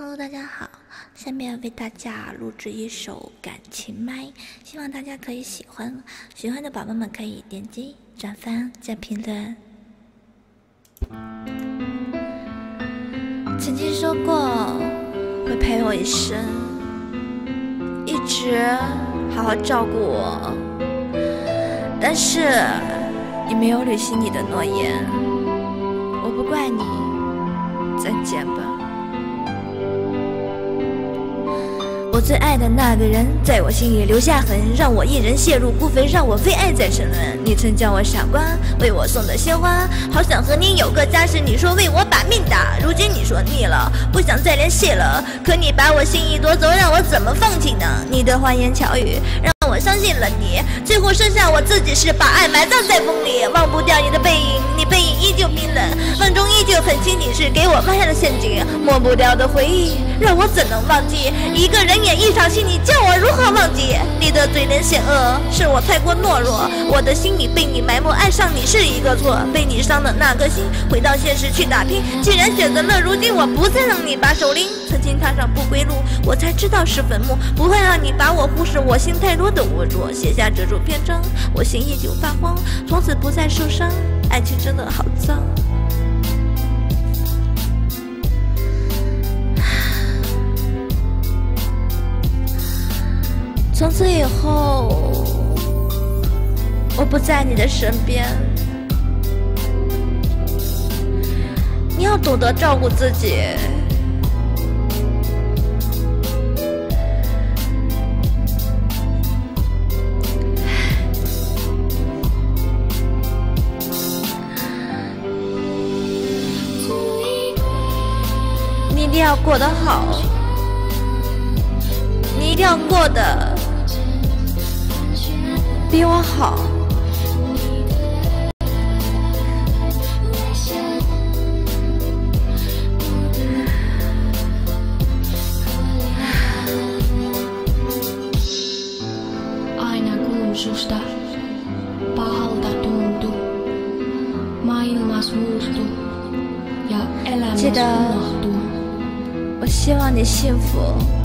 Hello， 大家好，下面为大家录制一首《感情麦》，希望大家可以喜欢。喜欢的宝宝们可以点击转发加评论。曾经说过会陪我一生，一直好好照顾我，但是你没有履行你的诺言，我不怪你，再见吧。我最爱的那个人，在我心里留下痕，让我一人陷入孤坟，让我为爱在沉沦。你曾叫我傻瓜，为我送的鲜花，好想和你有个家时，你说为我把命打。如今你说腻了，不想再联系了，可你把我心意夺走，让我怎么放弃呢？你的花言巧语让我相信了你，最后剩下我自己是把爱埋葬在风里，忘不掉你的背影，你背影依旧冰冷，梦中依旧很清你是给我埋下的陷阱，抹不掉的回忆让我怎能忘记？一个人演一场戏，你叫我如何忘记？你的嘴脸险恶，是我太过懦弱，我的心里被你埋没，爱上你是一个错，被你伤的那颗心，回到现实去打拼，既然选择了如今，我不再让你把手拎，曾经踏上不归路，我才知道是坟墓，不会让你把我忽视，我心太弱的无助，写下这首篇章，我心依旧发慌，从此不再受伤，爱情真的好脏。从此以后，我不在你的身边，你要懂得照顾自己。你一定要过得好，你一定要过得比我好。 Aina kun susta pahalta tuntuu, maailmas muuttuu ja elämässä unohtuu. 我希望你幸福。